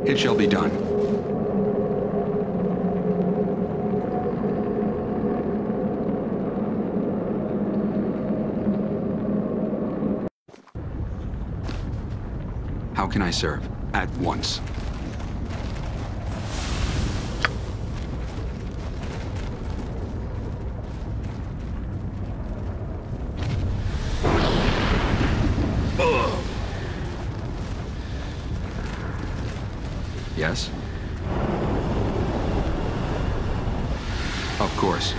It shall be done. How can I serve? At once. Yes? Of course.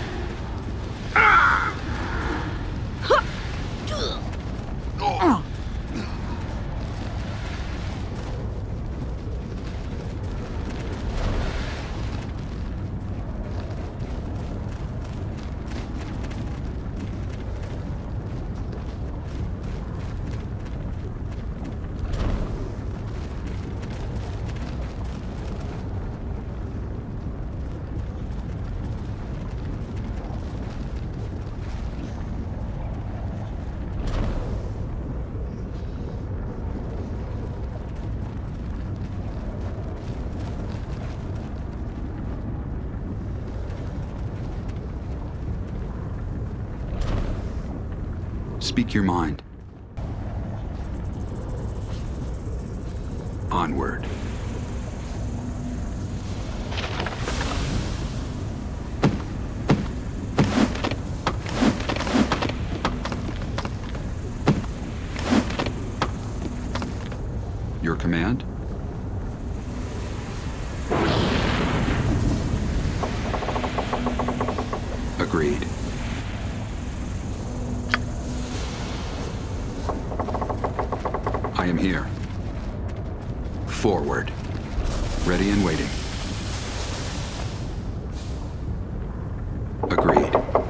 Speak your mind. Onward. Your command? Agreed. I am here. Forward. Ready and waiting. Agreed.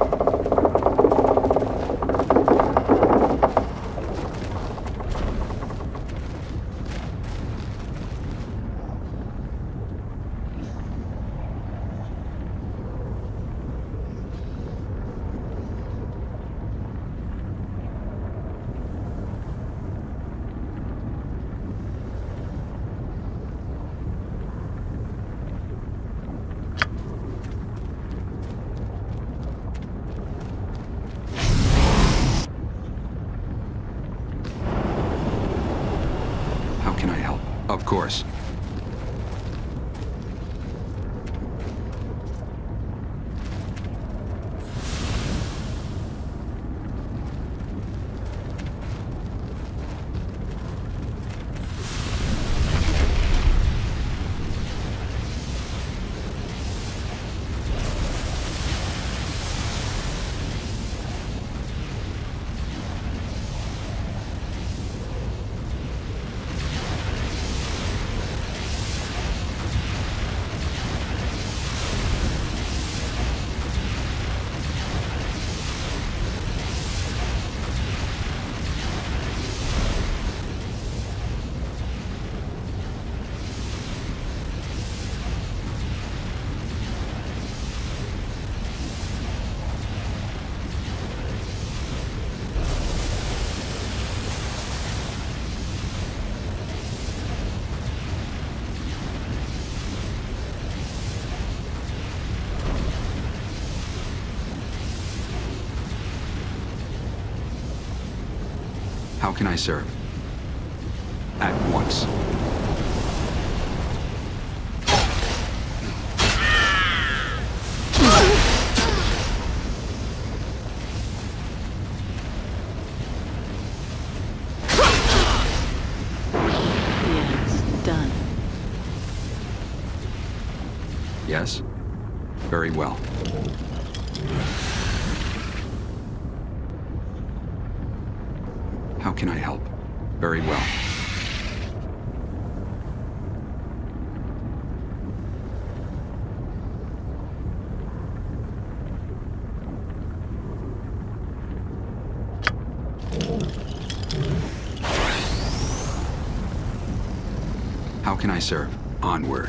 How can I help? Of course. How can I serve? At once. Yes, done. Yes? Very well. How can I help? Very well. How can I serve? Onward.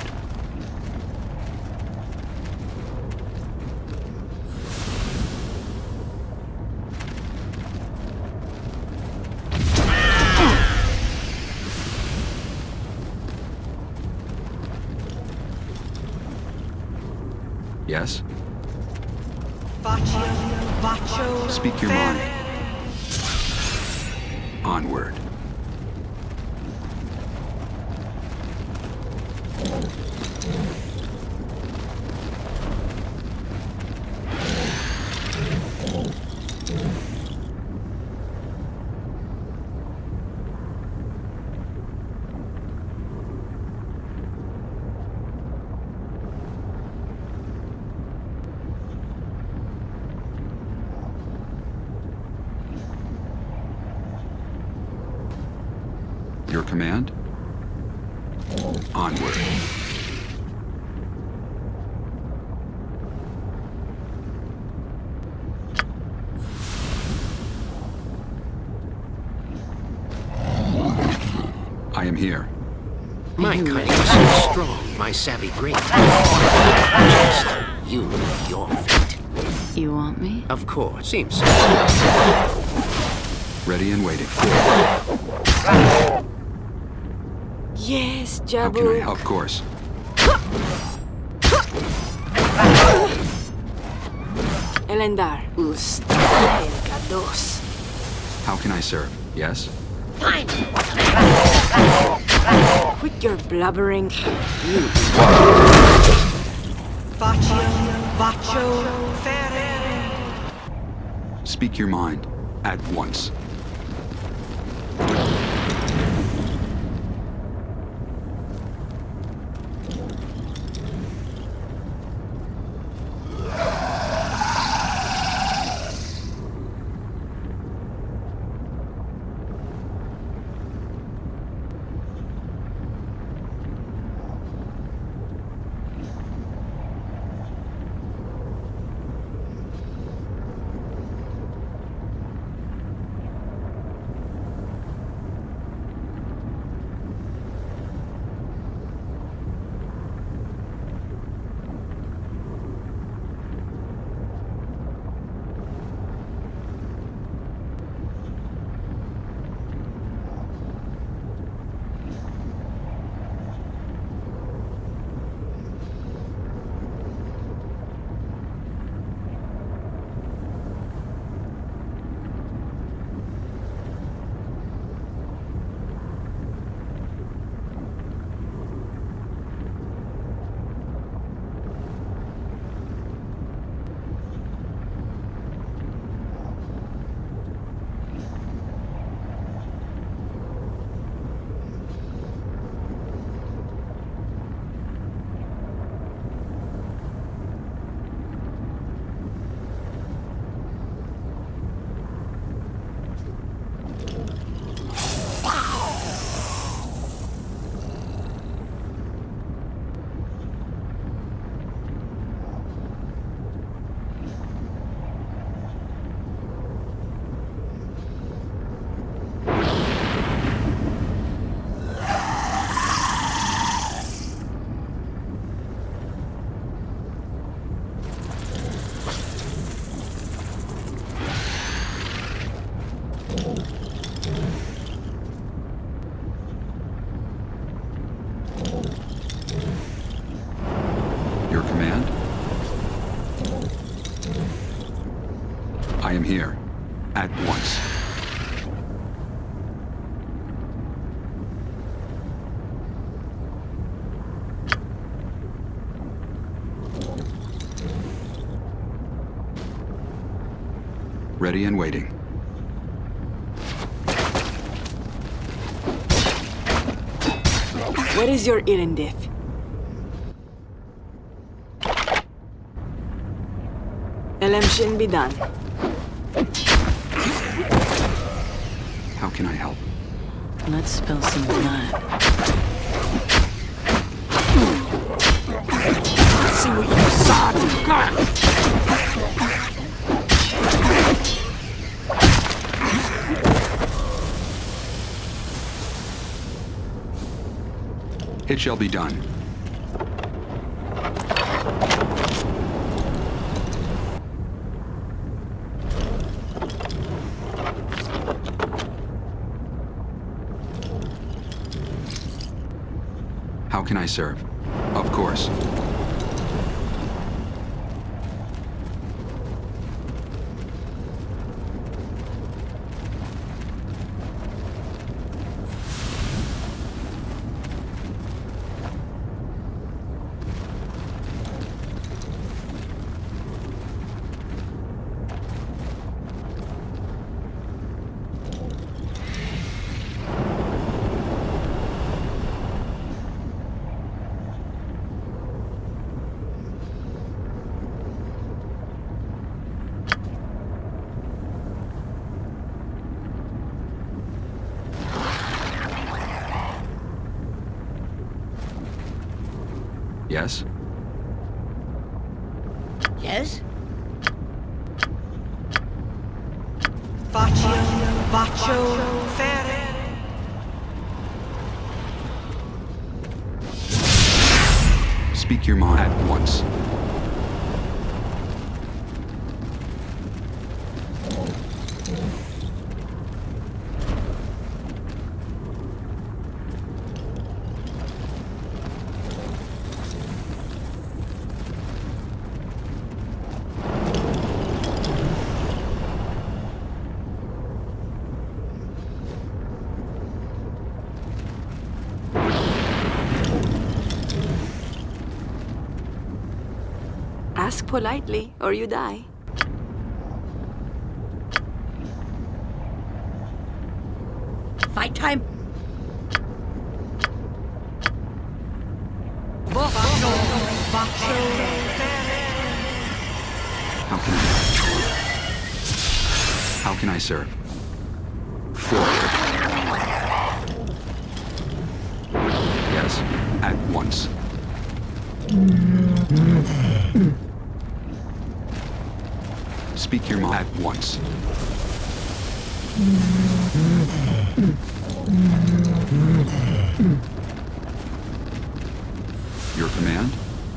Yes? Vacho. Speak your mind. Onward. Your command? Onward. I am here. My cunning is so strong, my savvy great. Just you know your fate. You want me? Of course, seems so. Ready and waiting. Yes, How can I Jabu. help? Of course. Elendar. Usted dos. How can I serve? Yes? Quit your blubbering. Vacho. Speak your mind. At once. Your command? I am here. At once. Ready and waiting. What is your Irendith? Elemshin be done. How can I help? Let's spill some blood. See what you saw to God. It shall be done. How can I serve? Of course. Yes? Yes? Faccio fere. Speak your mind at once. Ask politely, or you die. Fight time. How can I serve? Forward. Yes, at once. Speak your mind at once. Your command?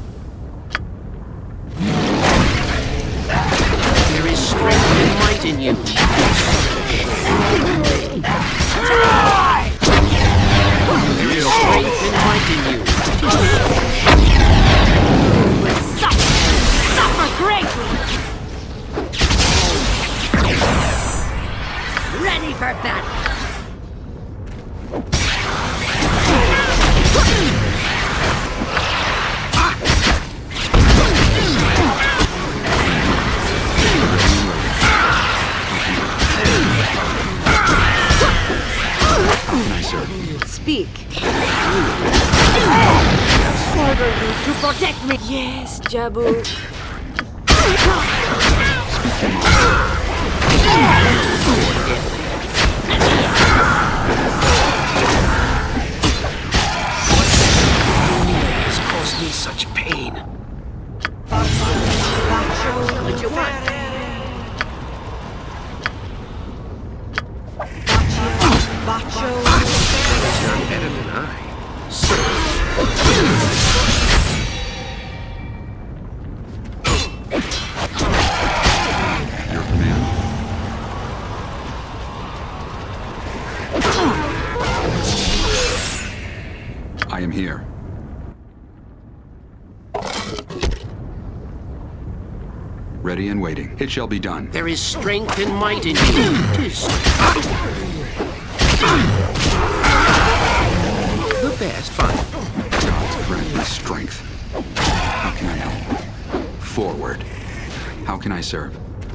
There is strength and might in you. There is strength and might in you. Suffer greatly. Ready for battle. Speak. Order you to protect me. Yes, Jabu. Has caused me such pain. What you want? It's none better than I. Your command? I am here. Ready and waiting. It shall be done. There is strength and might in you. The best fun. God's grant me strength. How can I help? Forward. How can I serve?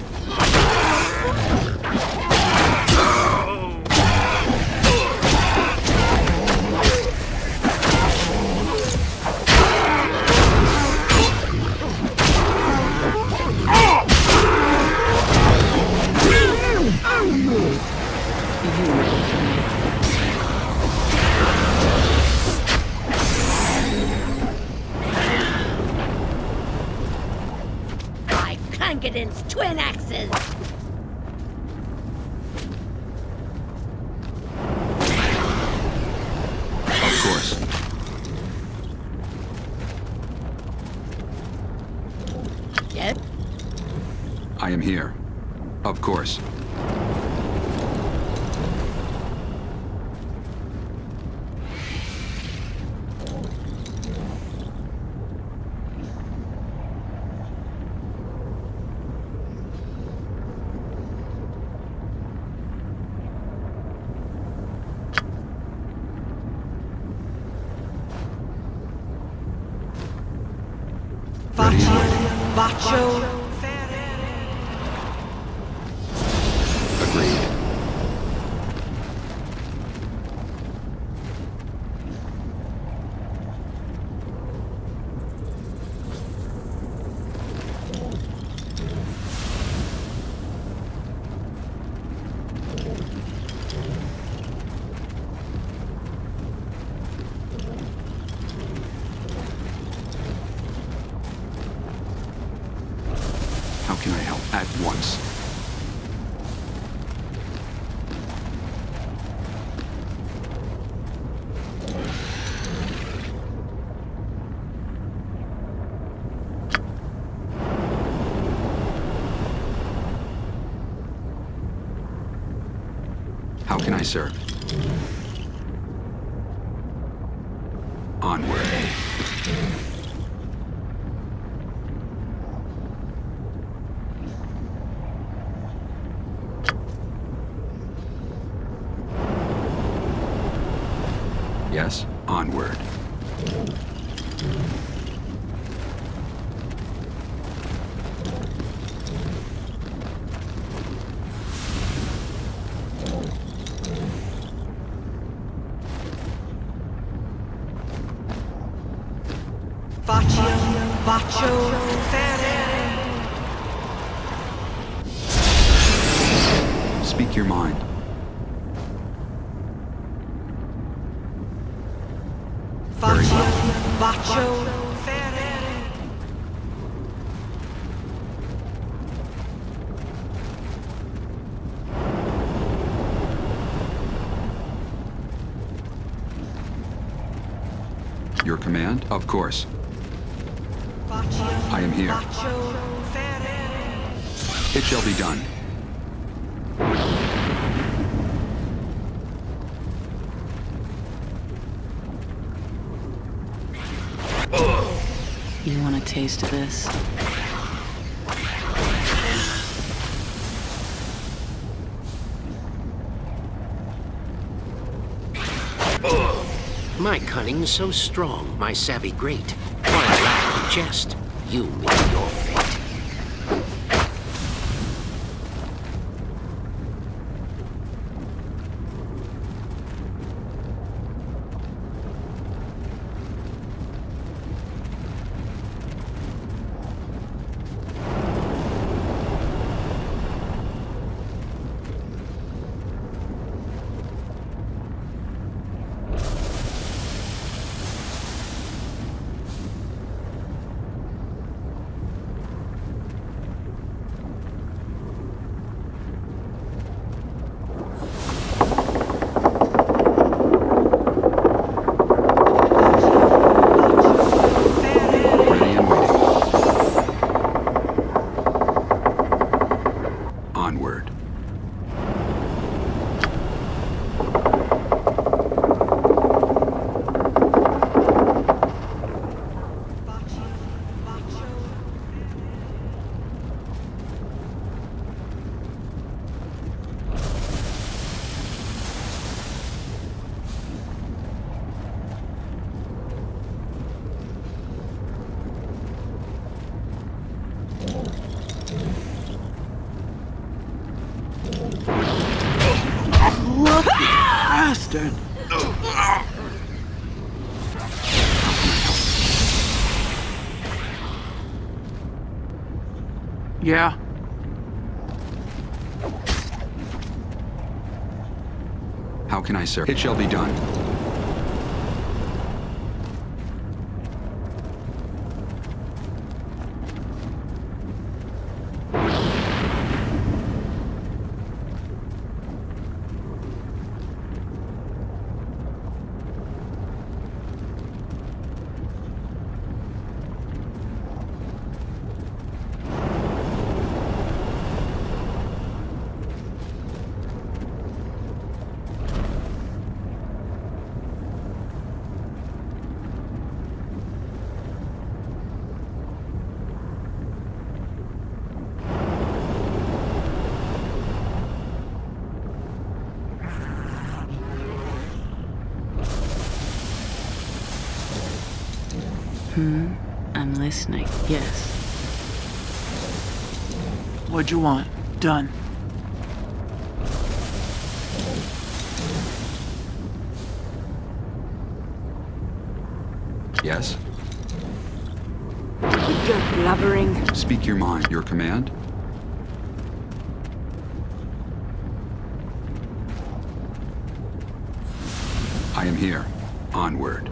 Pankadin's twin axes. Of course. Yes? I am here. Of course. Faccio. Agreed. at once. How can I serve? Onward. Yes, onward. Vacho Speak your mind. Very well. Your command? Of course. I am here. It shall be done. You want a taste of this? My cunning's so strong, my savvy great. While I laugh and jest, you meet your fate. Ready and waiting. Onward. Bastard! Yeah. How can I serve? It shall be done. I'm listening. Yes. What'd you want? Done. Yes? With your blubbering. Speak your mind. Your command? I am here. Onward.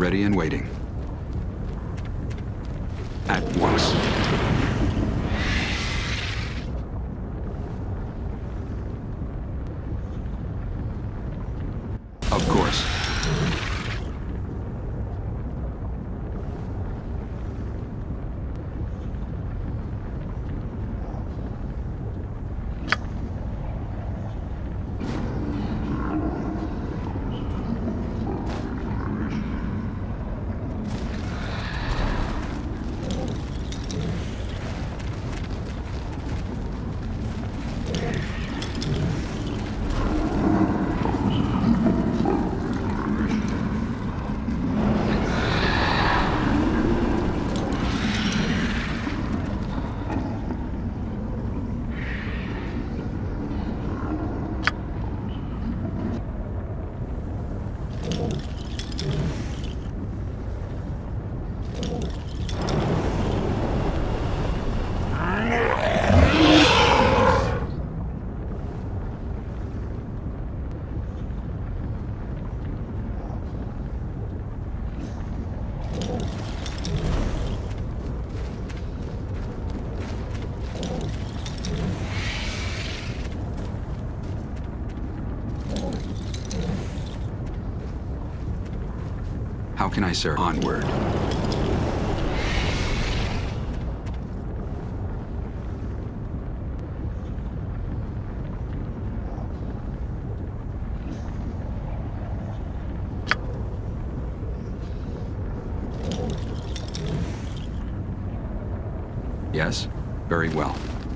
Ready and waiting. At once. Of course. How can I serve? Onward. Yes? Very well.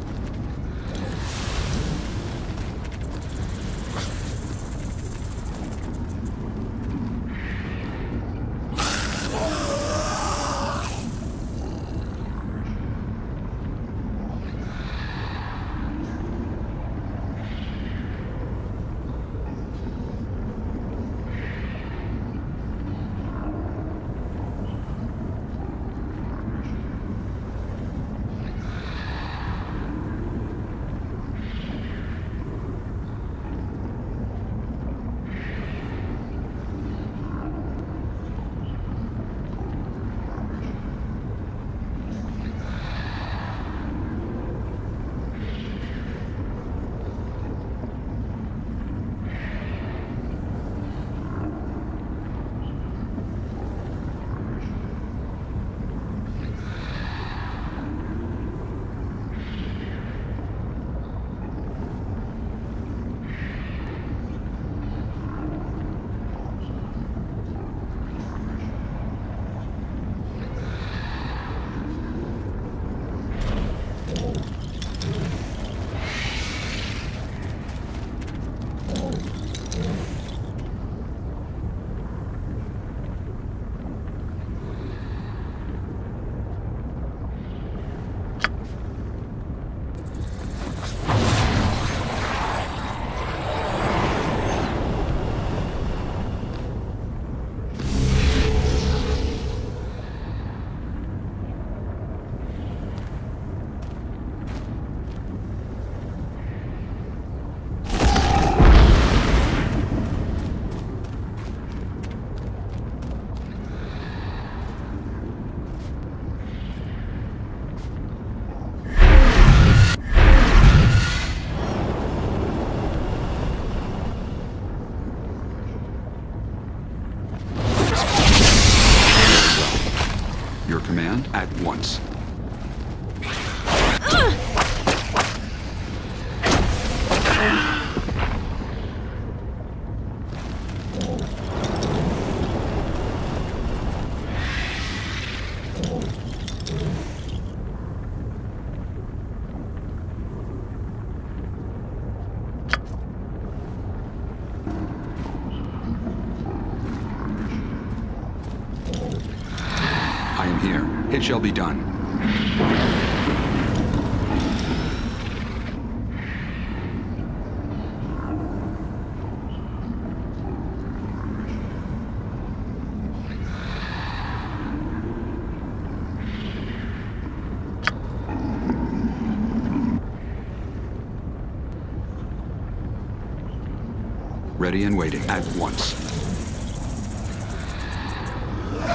Your command at once. I am here. It shall be done. Ready and waiting at once.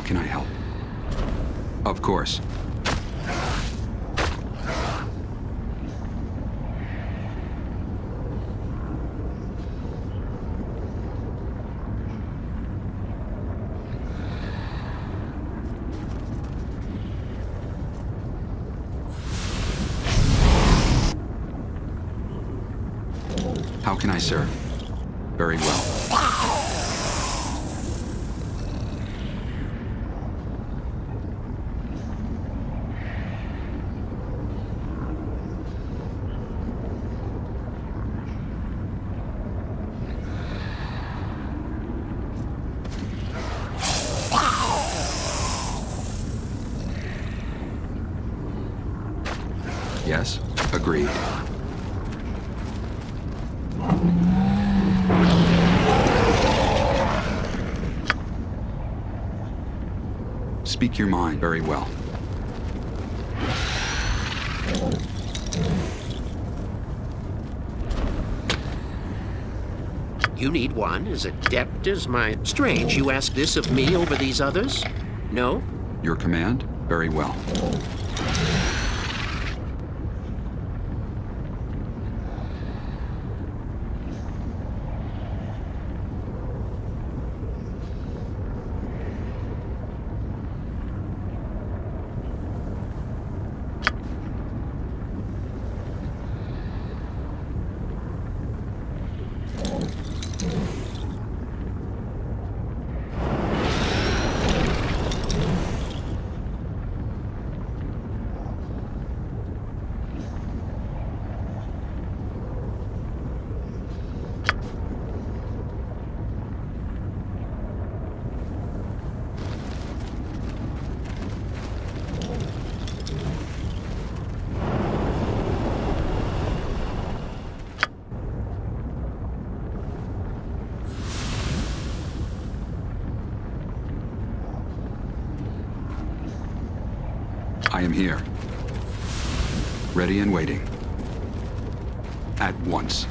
can I help? Of course. How can I serve? Very well. Yes, agreed. Speak your mind. Very well. You need one as adept as my... Strange, you ask this of me over these others? No? Your command? Very well. I am here. Ready and waiting. At once.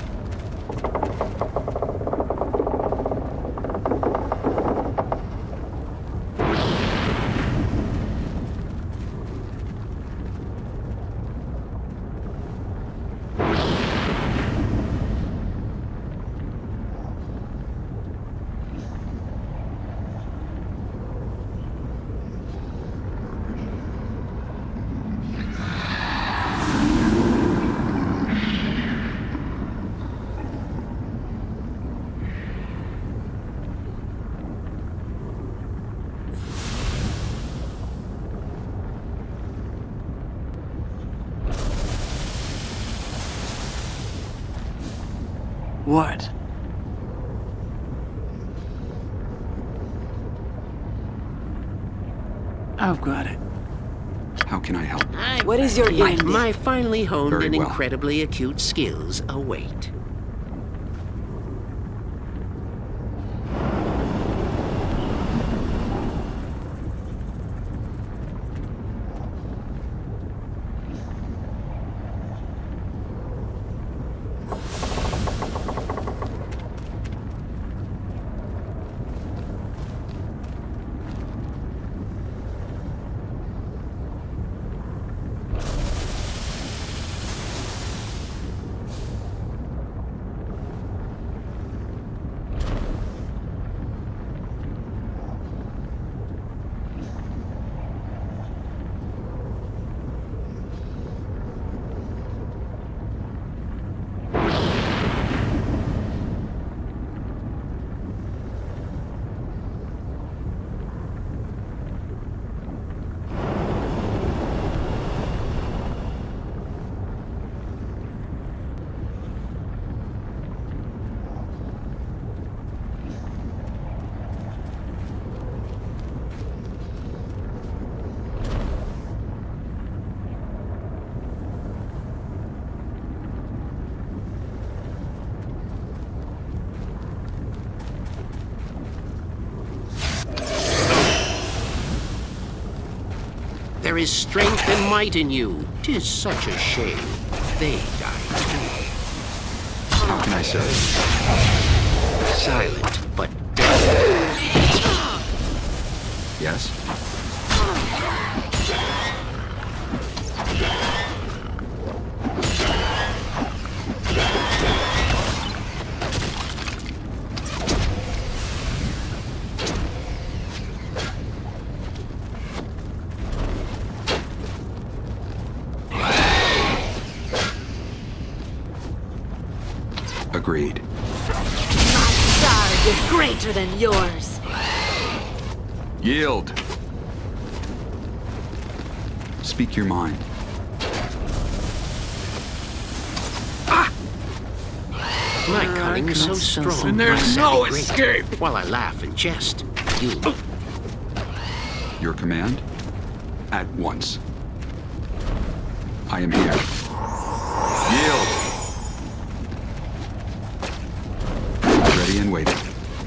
What? I've got it. How can I help? What is your end? My finely honed Very and well. incredibly acute skills await. There is strength and might in you. 'Tis such a shame. They die too. How can I serve? Silent, but deadly. Yes? Agreed. Zard is greater than yours. Yield. Speak your mind. My cunning is so must still strong. And my there's savvy no great. escape. While I laugh and jest, you Your command? At once. I am here. Yield! Ready and waiting.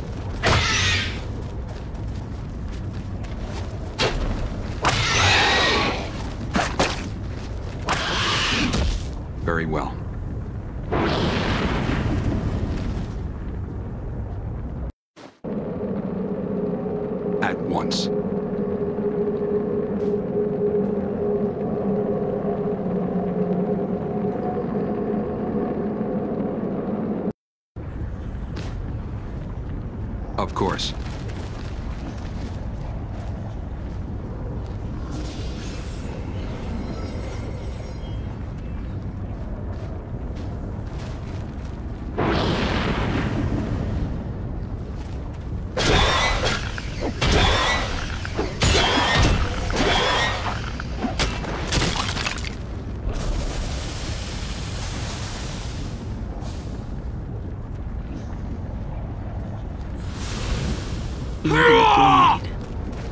Very well. At once. Of course. You're gonna bleed.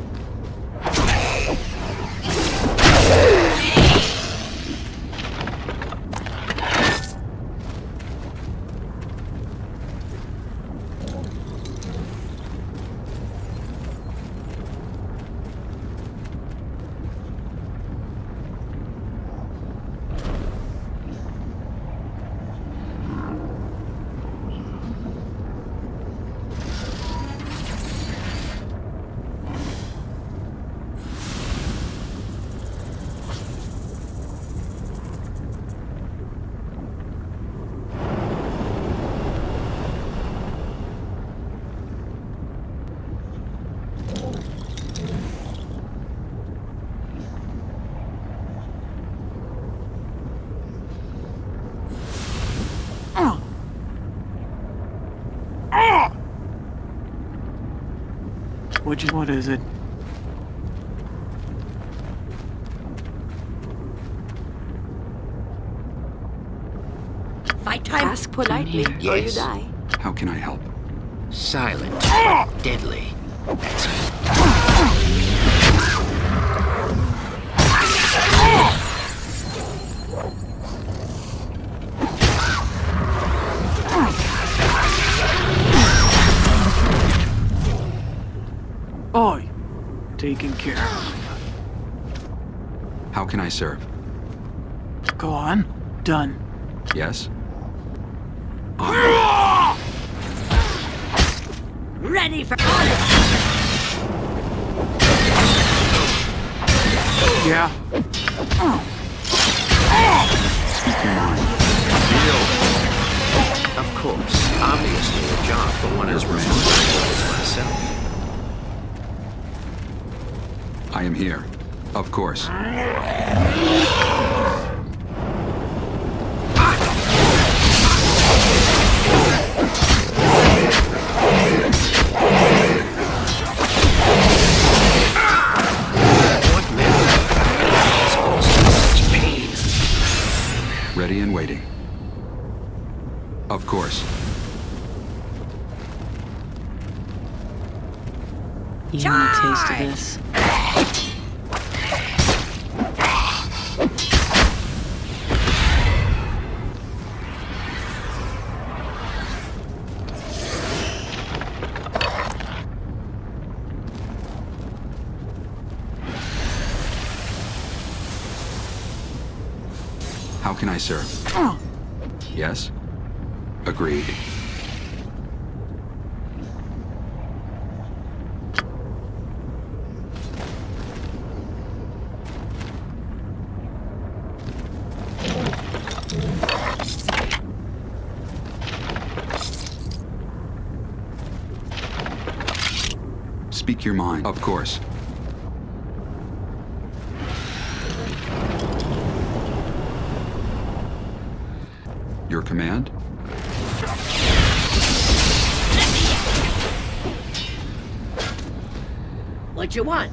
What is it? Fight time. Ask politely, here. or you Yes. die. How can I help? silent, but deadly. That's it. Oi. Taken care of. How can I serve? Go on. Done. Yes? Ready for Yeah. Speak your mind. Of course, obviously a job for one as remarkable as myself. I am here. Of course. What man is causing such pain? Ready and waiting. Of course. You want a taste of this? How can I serve? Yes? Agreed. Speak your mind. Of course. Your command? What you want?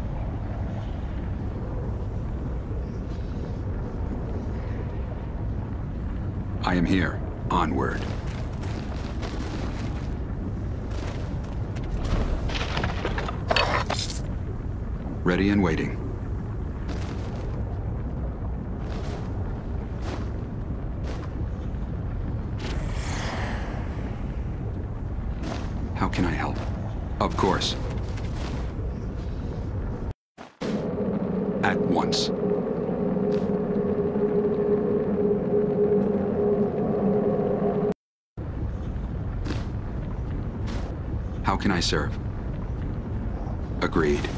I am here. Onward. Ready and waiting. How can I help? Of course. At once. How can I serve? Agreed.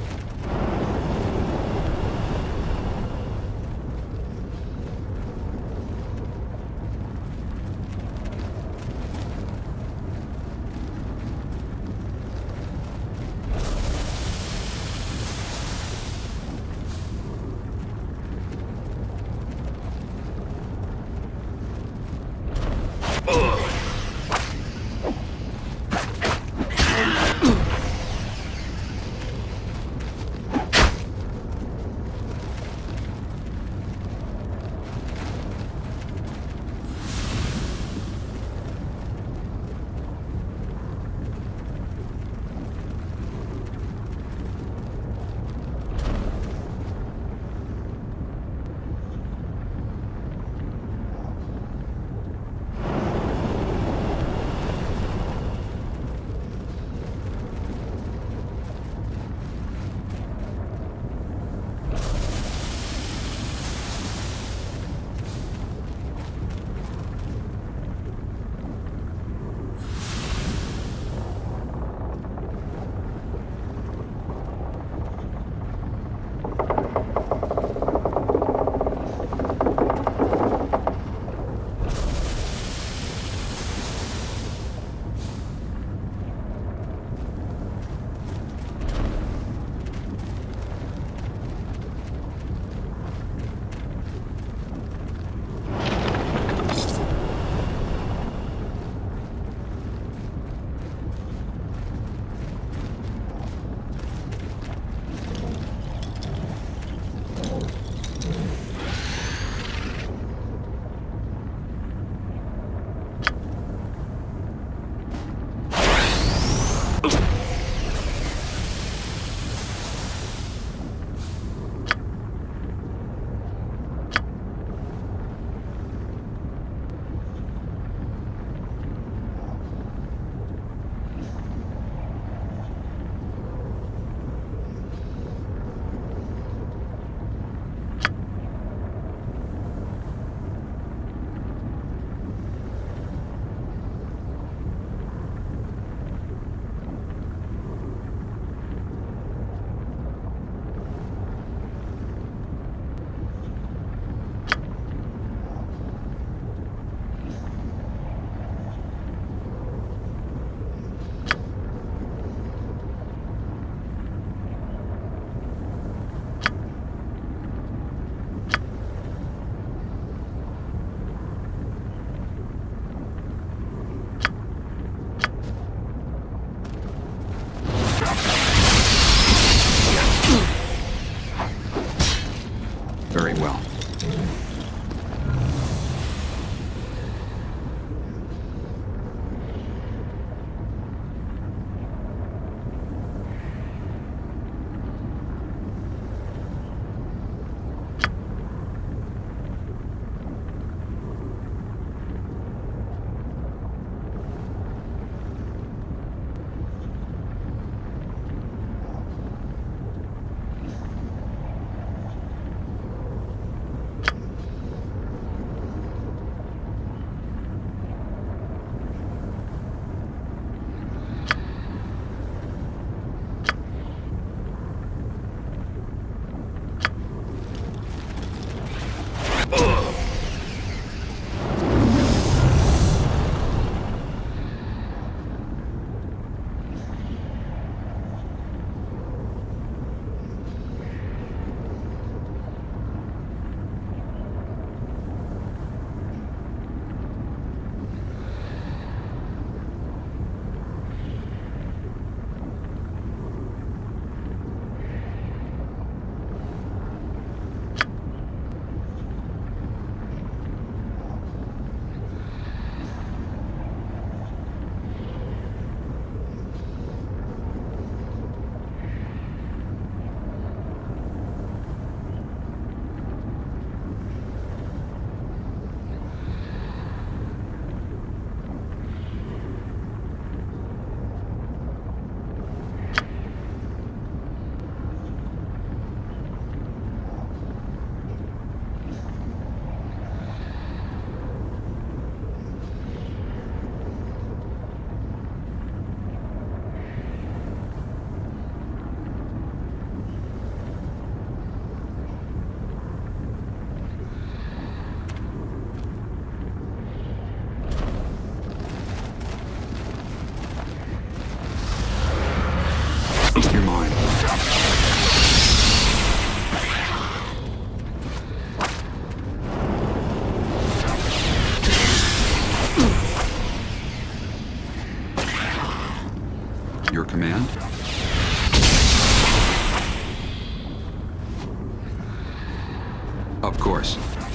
Of course.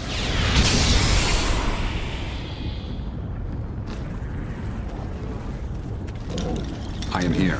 I am here.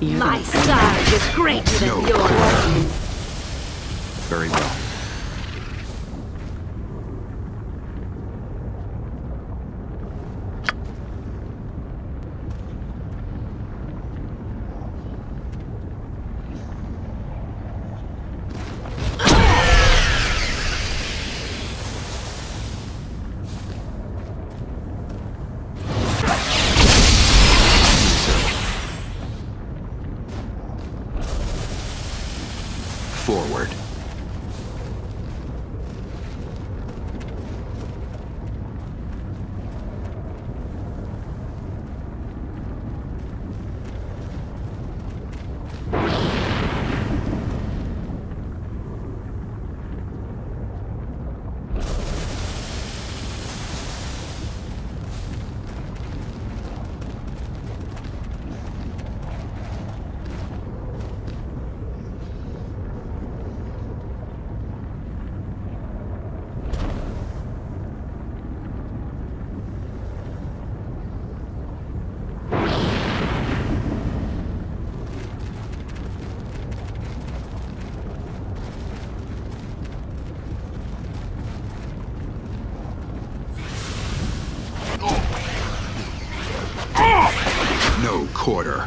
You're My gonna- sword is greater than No. yours. Very well. Forward. No quarter.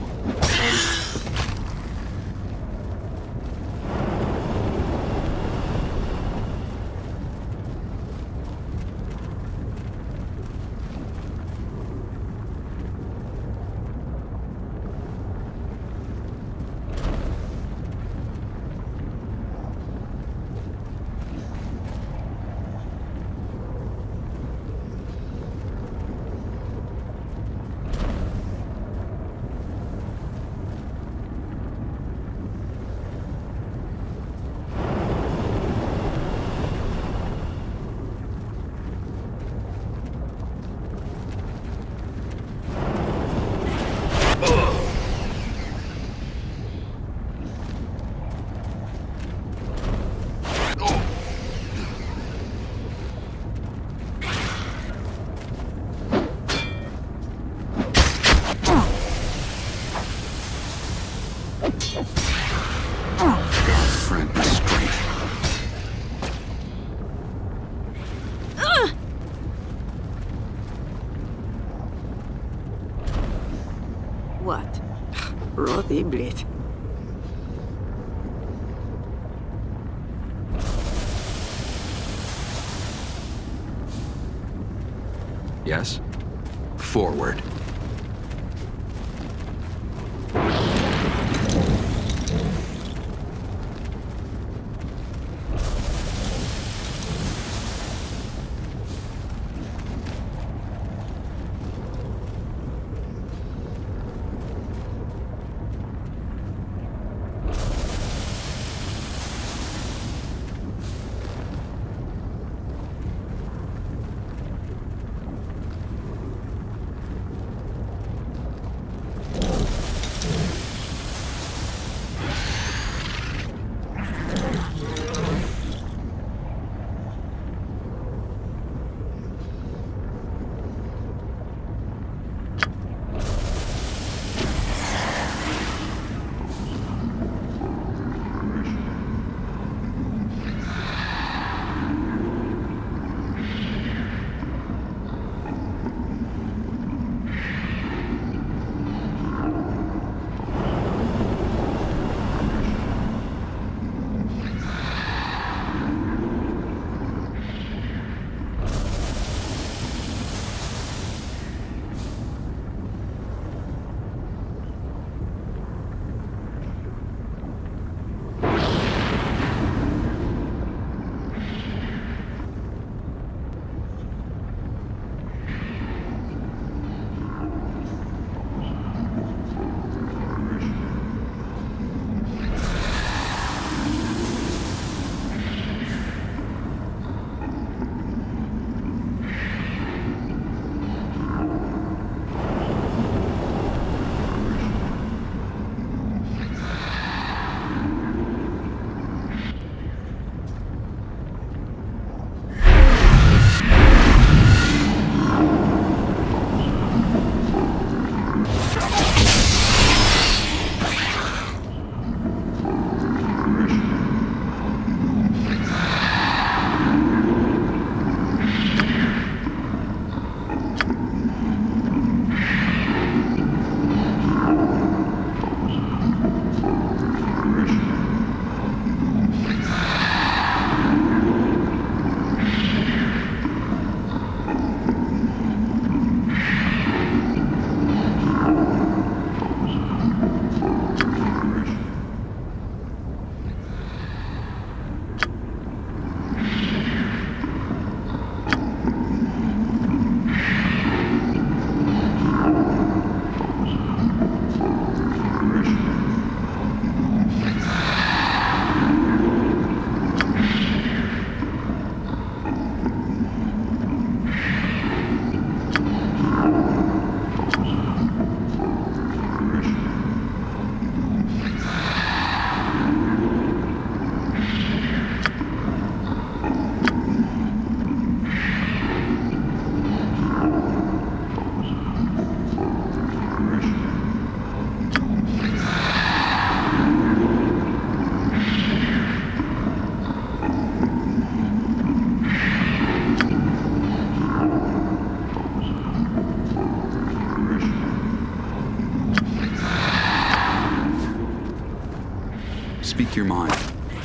God grant me strength. What? Rothy bleed. Yes? Forward. Speak your mind.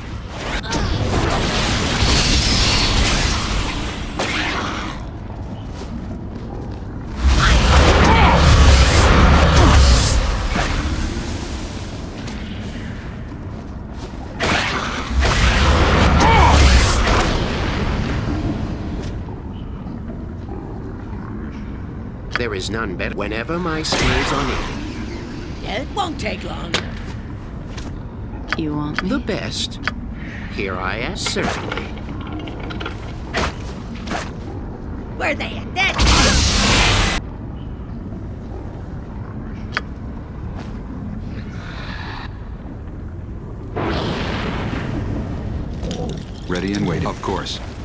There is none better whenever my skills are needed. Yeah, it won't take long. You want me? The best. Here I am, certainly. Where they at? That... Ready and waiting. Of course.